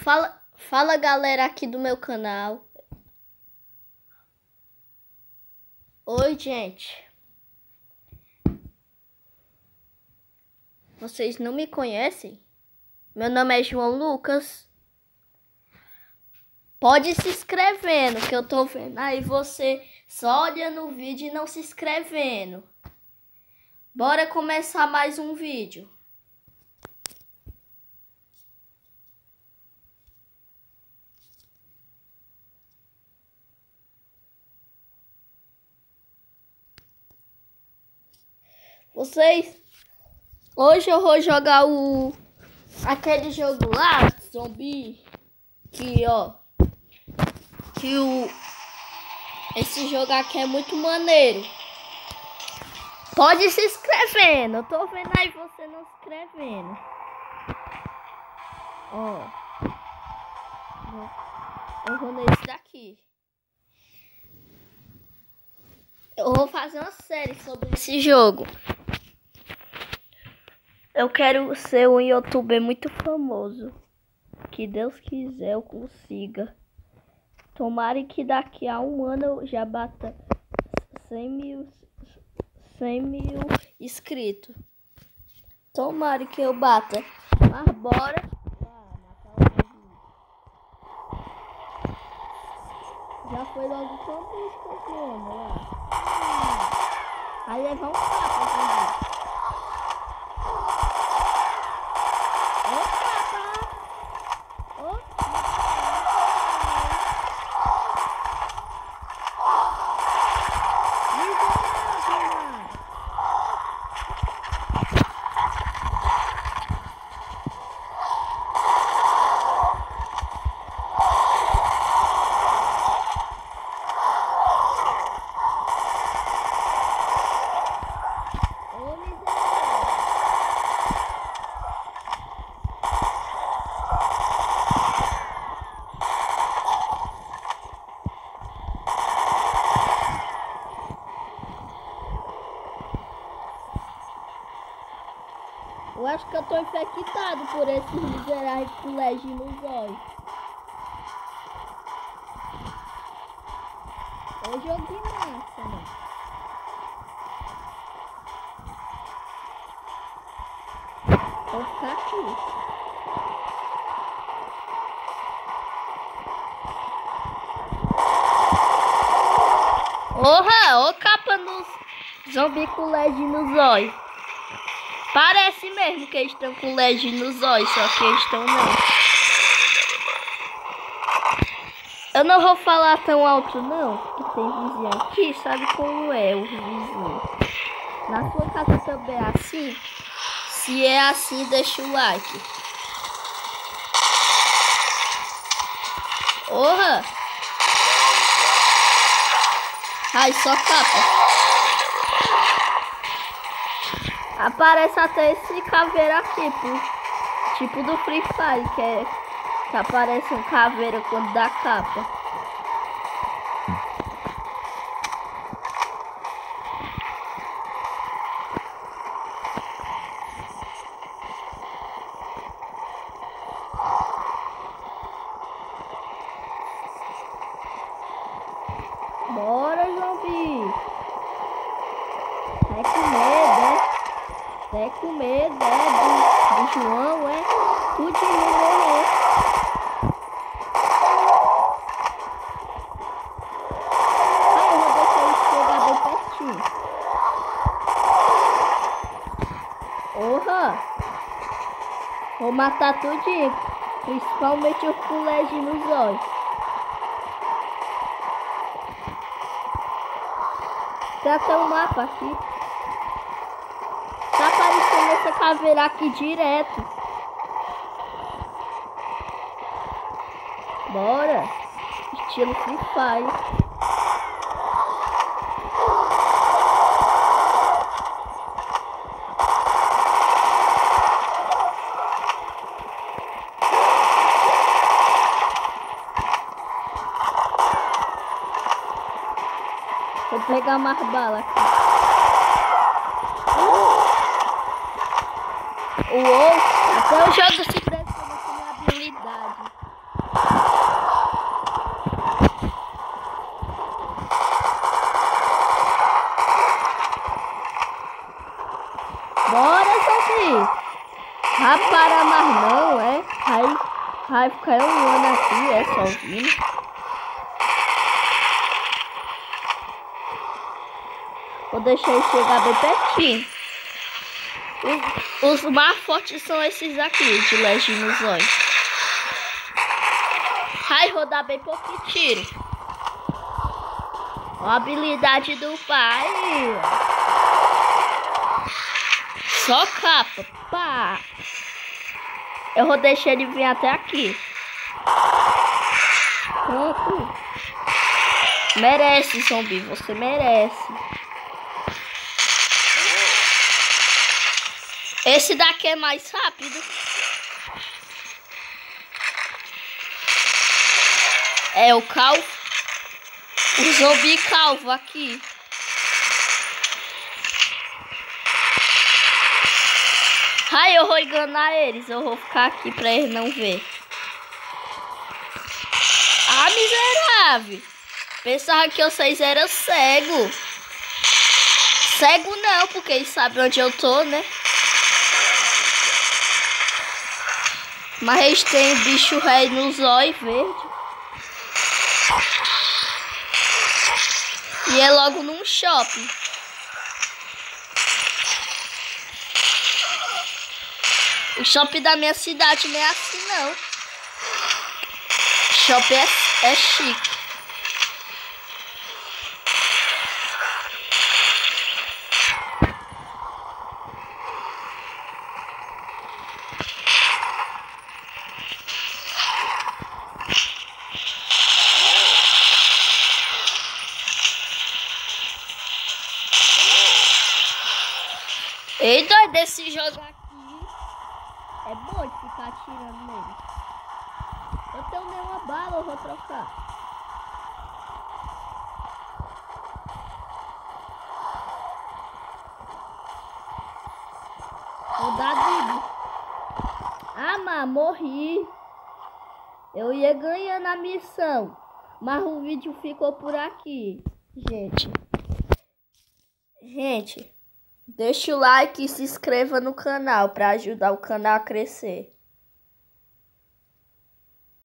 Fala galera aqui do meu canal. Oi, gente. Vocês não me conhecem? Meu nome é João Lucas. Pode se inscrevendo, que eu tô vendo aí você só olhando o vídeo e não se inscrevendo. Bora começar mais um vídeo. Hoje eu vou jogar aquele jogo lá, zumbi, esse jogo aqui é muito maneiro. Pode se inscrevendo, eu tô vendo aí você não se inscrevendo. Eu vou nesse daqui. Eu vou fazer uma série sobre esse jogo. Eu quero ser um youtuber muito famoso. Que Deus quiser eu consiga. Tomara que daqui a um ano eu já bata 100 mil inscritos. Tomara que eu bata. Mas bora. Já foi logo quanto escrevendo lá. Aí levar um papo. Eu acho que eu tô infectado por esses miseráveis colégios nos olhos. É jogo de massa, né? Vou ficar aqui. Ô capa nos zumbi colégio nos olhos. Parece mesmo que eles estão com LED nos olhos, só que eles estão não. Eu não vou falar tão alto não, que tem vizinho aqui, sabe como é o vizinho. Na sua casa também é assim? Se é assim, deixa o like. Ai, só capa. Aparece até esse caveiro aqui, tipo do Free Fire, que aparece um caveiro quando dá capa. Bora, zumbi! É com medo, do João, tudo de morrer. Eu vou deixar ele chegar bem pertinho. Vou matar tudinho, principalmente o colégio nos olhos. Tem até um mapa aqui. Tá aparecendo essa caveira aqui direto. Bora. Estilo Free Fire. Vou pegar mais bala aqui. Até o jogo se presta com a minha habilidade. Ah, para mais não, é? Vai ficar um ano aqui, é sozinho. Vou deixar ele chegar bem pertinho. Os mais fortes são esses aqui, de Legend Zóio. Vai rodar bem pouquinho tiro. A habilidade do pai. Só capa. Pá. Eu vou deixar ele vir até aqui. Pronto. Merece, zumbi. Você merece. Esse daqui é mais rápido. É o calvo. O zumbi calvo aqui. Ai, eu vou enganar eles. Eu vou ficar aqui pra eles não ver. Ah, miserável. Pensava que vocês eram cego. Cego não, porque eles sabem onde eu tô, né? Mas eles têm bicho rei nos olhos verde. E é logo num shopping. O shopping da minha cidade não é assim, não. O shopping é chique. Ei, doido, desse jogo aqui é bom de ficar atirando nele. Eu tenho nenhuma bala, eu vou trocar. Vou dar drible. Ah, mas morri. Eu ia ganhando a missão, mas o vídeo ficou por aqui, gente. Deixa o like e se inscreva no canal para ajudar o canal a crescer.